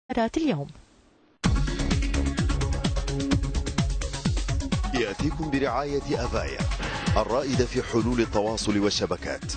اليوم. يأتيكم برعاية أفايا الرائدة في حلول التواصل والشبكات.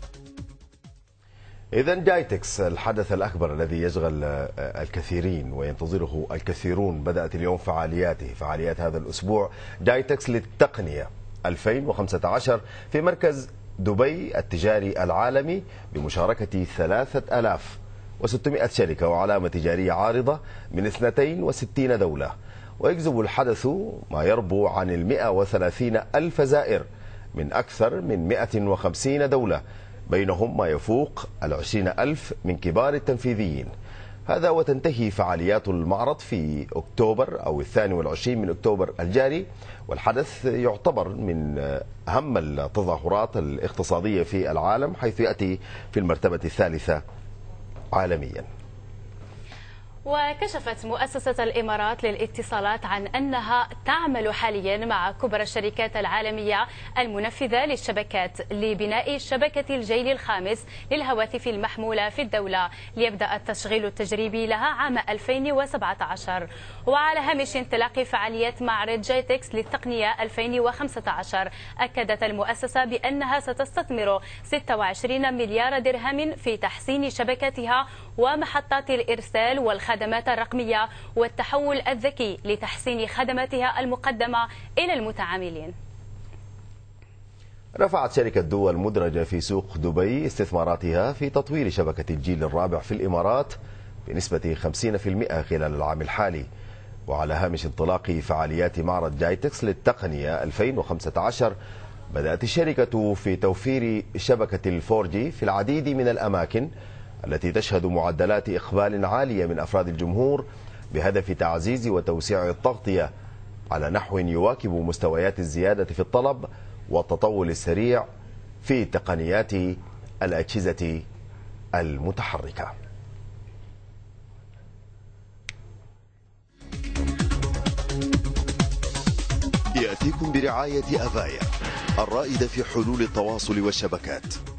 إذا جايتكس الحدث الأكبر الذي يشغل الكثيرين وينتظره الكثيرون بدأت اليوم فعاليات هذا الأسبوع جايتكس للتقنية 2015 في مركز دبي التجاري العالمي بمشاركة 3600 شركة وعلامة تجارية عارضة من 62 دولة، ويجذب الحدث ما يربو عن 130 ألف زائر من أكثر من 150 دولة، بينهم ما يفوق 20 ألف من كبار التنفيذيين. هذا وتنتهي فعاليات المعرض في أكتوبر أو 22 من أكتوبر الجاري، والحدث يعتبر من أهم التظاهرات الاقتصادية في العالم، حيث يأتي في المرتبة الثالثة عالميا. وكشفت مؤسسة الإمارات للاتصالات عن أنها تعمل حاليا مع كبرى الشركات العالمية المنفذة للشبكات لبناء شبكة الجيل الخامس للهواتف المحمولة في الدولة، ليبدأ التشغيل التجريبي لها عام 2017. وعلى هامش انطلاق فعاليات معرض جايتكس للتقنية 2015، أكدت المؤسسة بأنها ستستثمر 26 مليار درهم في تحسين شبكتها ومحطات الإرسال والخدمات الرقمية والتحول الذكي لتحسين خدماتها المقدمة إلى المتعاملين. رفعت شركة دول مدرجة في سوق دبي استثماراتها في تطوير شبكة الجيل الرابع في الإمارات بنسبة 50% خلال العام الحالي. وعلى هامش انطلاق فعاليات معرض جايتكس للتقنية 2015، بدأت الشركة في توفير شبكة 4G في العديد من الأماكن التي تشهد معدلات إقبال عالية من أفراد الجمهور، بهدف تعزيز وتوسيع التغطية على نحو يواكب مستويات الزيادة في الطلب والتطور السريع في تقنيات الأجهزة المتحركة. يأتيكم برعاية أفايا الرائدة في حلول التواصل والشبكات.